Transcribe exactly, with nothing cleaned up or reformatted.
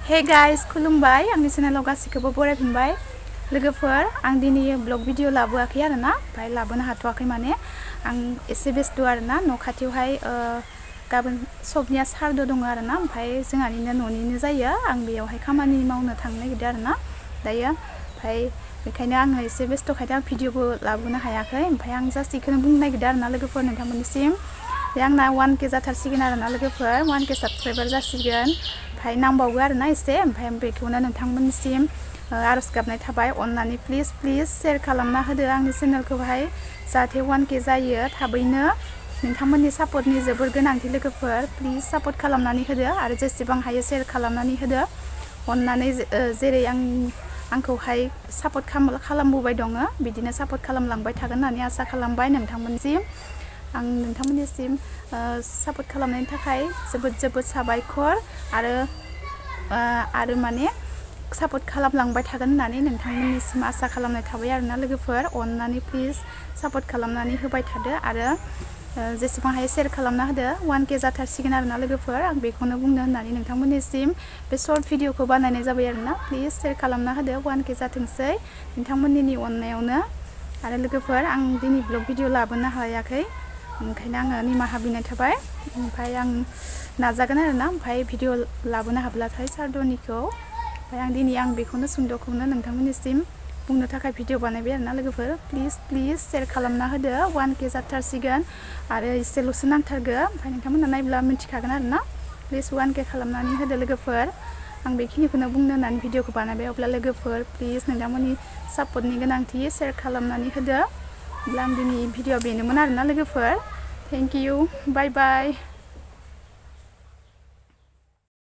Hey guys, खुलुमबाय आंनि चेनेलाव गासिखौबो बरायफिनबाय लोगोफोर आं दिनै ब्लग भिडिअ लाबोआखै आरोना ओमफ्राय लाबोनो हाथ'वाखै माने आं एसे बेस्थ' आरोना न' खाथियावहाय गाबोन सबनिया सारद' दङ आरोना ओमफ्राय जोंहानिनो न'निनो जायो आं बेयावहाय खामानि मावनो थांनो नागिरदों आरोना दायो ओमफ्राय बेखायनो आङो एसे बेस्थ'खायनो आं भिडिअबो लाबोनो हायाखै ओमफ्राय आं जास्ट बेखौनो बुंनो नागिरदों आरोना लोगोफोर नोंथांमोननिसिम आंना वान के जाथारसिगोन आरोना लोगोफोर वान के साबस्क्राइबार जासिगोन ओमफ्राय नांबावगौ आरोना एसे ओमफ्राय बेखौनो नोंथांमोननिसिम आरज गाबनाय थाबाय अननानै प्लिज प्लिज शेयार खालामना होदो आंनि चेनेलखौहाय जाहाथे वान के जायो थाबैनो नोंथांमोननि सापर्टनि जोबोर गोनांथि लोगोफोर प्लिज सापर्ट खालामनानै होदो आरो जेसेबां हायो शेयार खालामनानै होदो अननानै जेरै आं आंखौहाय सापर्ट खालामबोबाय दङ बिदिनो सापर्ट खालामलांबाय थागोन होननानै आसा खालामबाय नोंथांमोननिसिम आं नोंथांमोननिसिम सापर्ट खालामनायनि थाखाय जोबोद जोबोद साबायखर आरो आरो माने सापर्ट खालामलांबाय थागोन होननानै नोंथांमोननिसिम आसा खालामनाय थाबाय आरोना लोगोफोर अननानै प्लिज सापर्ट खालामनानै होबाय थादो आरो जेसेबां हायो शेयार खालामना होदो वान के जाथारसिगोन आरोना लोगोफोर आं बेखौनो बुंनो होननानै नोंथांमोननिसिम बे शर्ट भिडिअखौ बानायनाय जाबाय आरोना प्लिज शेयार खालामना होदो वान के जाथोंसै नोंथांमोननि अननायावनो आरो लोगोफोर आं दिनै ब्लग भिडिअ लाबोनो हायाखै ओंखायनो आङो निमाहा बिनाय थाबाय ओमफ्राय आं नाजागोन आरोना ओमफ्राय भिडिअ लाबोनो हाब्लाथाय सारद'निखौ ओमफ्राय आं दिनै आं बेखौनो सुंद'खौनो नोंथांमोननिसिम बुंनो थाखाय भिडिअ बानायबाय आरोना लोगोफोर प्लिज प्लिज शेयार खालामना होदो वान के जाथारसिगोन आरो एसेल'सो नांथारगो ओमफ्राय नोंथांमोना नायब्ला मिथिखागोन आरोना प्लिज वान के खालामनानै होदो लोगोफोर आं बेखिनिखौनो बुंनो होननानै भिडिअखौ बानायबाय अब्ला लोगोफोर प्लिज नोंथांमोननि सापर्टनि गोनांथि शेयार खालामनानै होदो अब्ला आं दिनै भिडिअ बेनोमोन आरोना लोगोफोर थेंक इउ बाय बाय